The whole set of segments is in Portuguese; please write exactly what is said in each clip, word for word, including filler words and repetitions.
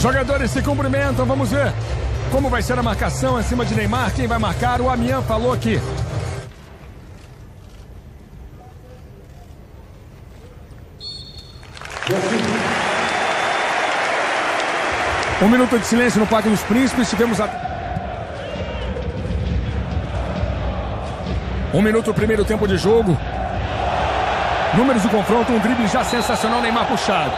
Jogadores se cumprimentam, vamos ver como vai ser a marcação em cima de Neymar. Quem vai marcar? O Amian falou aqui. Um minuto de silêncio no Parque dos Príncipes. Tivemos a... Um minuto, primeiro tempo de jogo. Números do confronto, um drible já sensacional, Neymar puxado.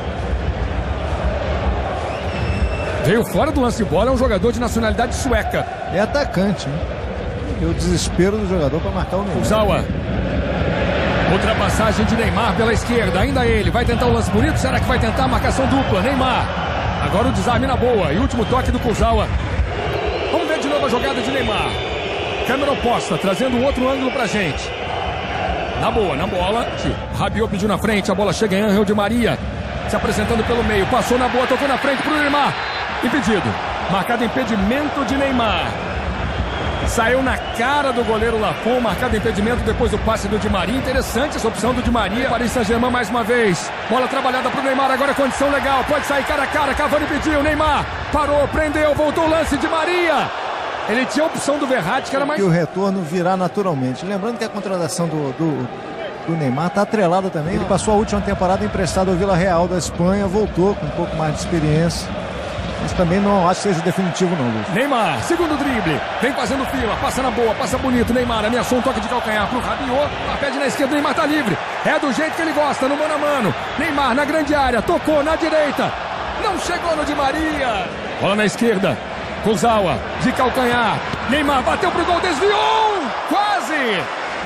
Veio fora do lance de bola, é um jogador de nacionalidade sueca. É atacante, hein? E o desespero do jogador para marcar o Neymar. Kurzawa. Ultrapassagem de Neymar pela esquerda, ainda ele. Vai tentar o lance bonito, será que vai tentar a marcação dupla? Neymar. Agora o desarme na boa e último toque do Kurzawa. Vamos ver de novo a jogada de Neymar. Câmera oposta, trazendo outro ângulo pra gente. Na boa, na bola. Rabiot pediu na frente, a bola chega em Ángel Di Maria. Se apresentando pelo meio, passou na boa, tocou na frente pro Neymar. Impedido. Marcado impedimento de Neymar. Saiu na cara do goleiro Lafon, marcado impedimento depois do passe do Di Maria. Interessante essa opção do Di Maria. Paris Saint-Germain mais uma vez. Bola trabalhada pro Neymar, agora condição legal. Pode sair cara a cara, Cavani pediu, Neymar parou, prendeu, voltou o lance de Maria. Ele tinha a opção do Verratti, que era mais... E o retorno virá naturalmente. Lembrando que a contratação do, do, do Neymar está atrelada também. Ele passou a última temporada emprestado ao Vila Real da Espanha, voltou com um pouco mais de experiência. Mas também não acho que seja definitivo não, Luiz. Neymar, segundo drible, vem fazendo fila, passa na boa, passa bonito, Neymar ameaçou um toque de calcanhar pro Rabiot, pede na esquerda, Neymar tá livre, é do jeito que ele gosta, no mano a mano, Neymar na grande área, tocou na direita, não chegou no Di Maria, bola na esquerda, Kurzawa, de calcanhar, Neymar bateu pro gol, desviou, quase!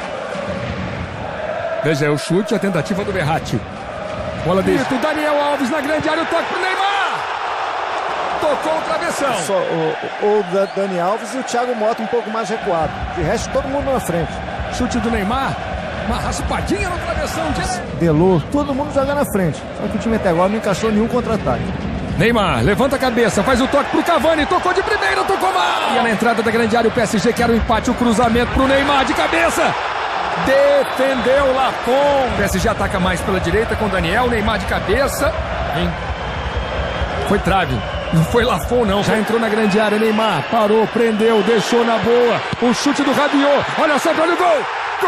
Veja, é o chute, a tentativa do Verratti, bola dentro, Daniel Alves na grande área, o toque pro Neymar! Tocou o travessão. Só o, o Dani Alves e o Thiago Mota um pouco mais recuado. De resto, todo mundo na frente. Chute do Neymar. Uma raspadinha no travessão. De... Delô, todo mundo joga na frente. Só que o time até agora não encaixou nenhum contra-ataque. Neymar, levanta a cabeça, faz o toque pro Cavani. Tocou de primeira, tocou mal. E na entrada da grande área, o P S G quer o empate. O cruzamento pro Neymar de cabeça. Defendeu o Lafon. O P S G ataca mais pela direita com o Daniel. Neymar de cabeça. Vem. Foi trave. Não foi Lafon, não. Já entrou na grande área. Neymar parou, prendeu, deixou na boa. O chute do Rabiot. Olha só, olha o gol. Gol!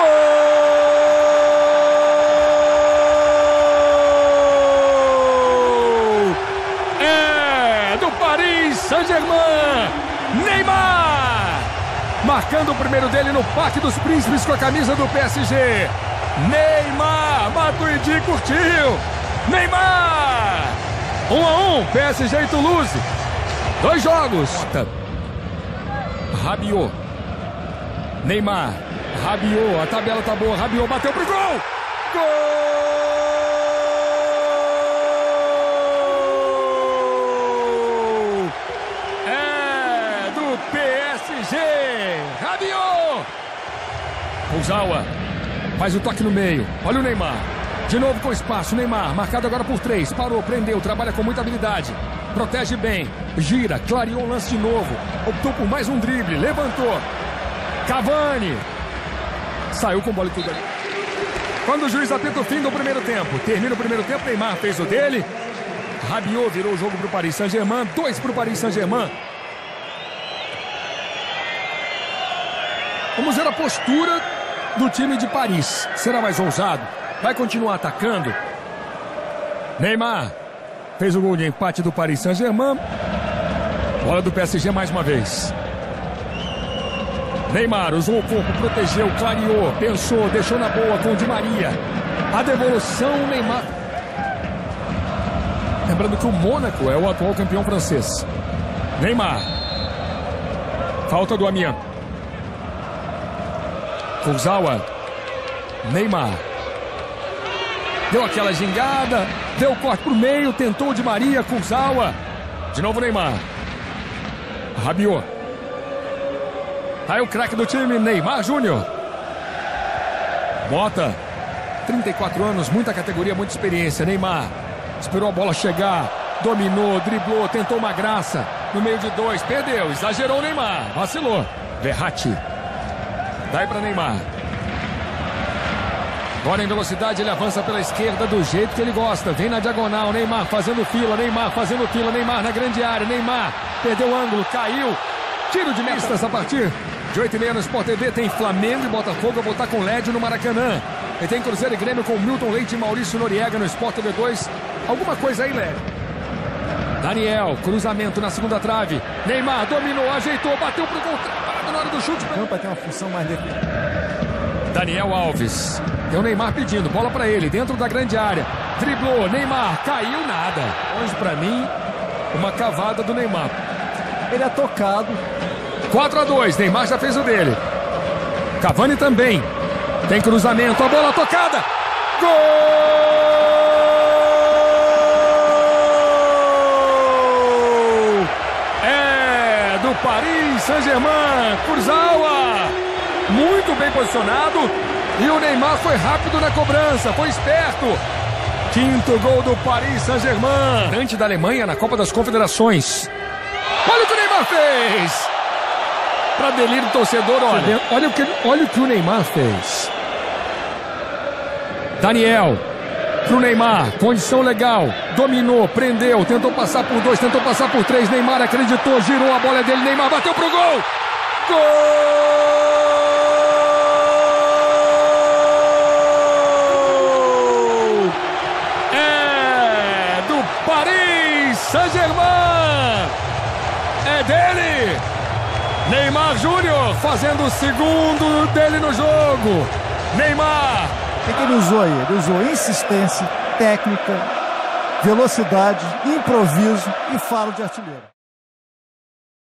É do Paris Saint-Germain. Neymar. Marcando o primeiro dele no Parque dos Príncipes com a camisa do P S G. Neymar. Matuidi curtiu. Neymar. Um a um, P S G e Toulouse. Dois jogos. Rabiot. Neymar. Rabiot, a tabela tá boa. Rabiot bateu pro gol. Gol! É do P S G. Rabiot. Kurzawa faz o toque no meio. Olha o Neymar. De novo com espaço, Neymar, marcado agora por três, parou, prendeu, trabalha com muita habilidade, protege bem, gira, clareou o lance de novo, optou por mais um drible, levantou, Cavani, saiu com bola e tudo ali. Quando o juiz apita o fim do primeiro tempo, termina o primeiro tempo, Neymar fez o dele, Rabiot virou o jogo para o Paris Saint-Germain, dois para o Paris Saint-Germain. Vamos ver a postura do time de Paris, será mais ousado? Vai continuar atacando. Neymar fez o gol de empate do Paris Saint-Germain. Bola do P S G mais uma vez. Neymar usou o corpo, protegeu, clareou, pensou, deixou na boa com o Di Maria. A devolução, Neymar. Lembrando que o Mônaco é o atual campeão francês. Neymar. Falta do Amiens. Kurzawa. Neymar. Deu aquela gingada, deu o corte pro meio, tentou o Di Maria, Kurzawa. De novo Neymar. Rabiot. Aí o craque do time, Neymar Júnior. Bota. trinta e quatro anos, muita categoria, muita experiência. Neymar. Esperou a bola chegar. Dominou, driblou, tentou uma graça. No meio de dois, perdeu, exagerou o Neymar. Vacilou. Verratti. Daí para Neymar. Agora em velocidade ele avança pela esquerda do jeito que ele gosta. Vem na diagonal, Neymar fazendo fila, Neymar fazendo fila, Neymar na grande área, Neymar perdeu o ângulo, caiu. Tiro de meta a partir de oito e meia no Sport T V. Tem Flamengo e Botafogo, eu vou estar com L E D no Maracanã. E tem Cruzeiro e Grêmio com Milton Leite e Maurício Noriega no Sport T V dois. Alguma coisa aí, Léo? Daniel, cruzamento na segunda trave. Neymar dominou, ajeitou, bateu pro gol. Parado na hora do chute. Para ter uma função mais defensiva. Daniel Alves. Tem o Neymar pedindo, bola pra ele, dentro da grande área. Driblou, Neymar, caiu nada. Hoje pra mim, uma cavada do Neymar. Ele é tocado. quatro a dois, Neymar já fez o dele. Cavani também. Tem cruzamento, a bola tocada. Gol! É do Paris Saint-Germain. Kurzawa, muito bem posicionado. E o Neymar foi rápido na cobrança, foi esperto. Quinto gol do Paris Saint-Germain. Diante da Alemanha na Copa das Confederações. Olha o que o Neymar fez. Para delírio do torcedor, olha. Olha o, que, olha o que o Neymar fez. Daniel. Pro Neymar. Condição legal. Dominou, prendeu, tentou passar por dois, tentou passar por três. Neymar acreditou, girou a bola dele. Neymar bateu pro gol. Gol! Paris Saint-Germain, é dele, Neymar Júnior fazendo o segundo dele no jogo. Neymar. O que ele usou aí? Ele usou insistência, técnica, velocidade, improviso e faro de artilheiro.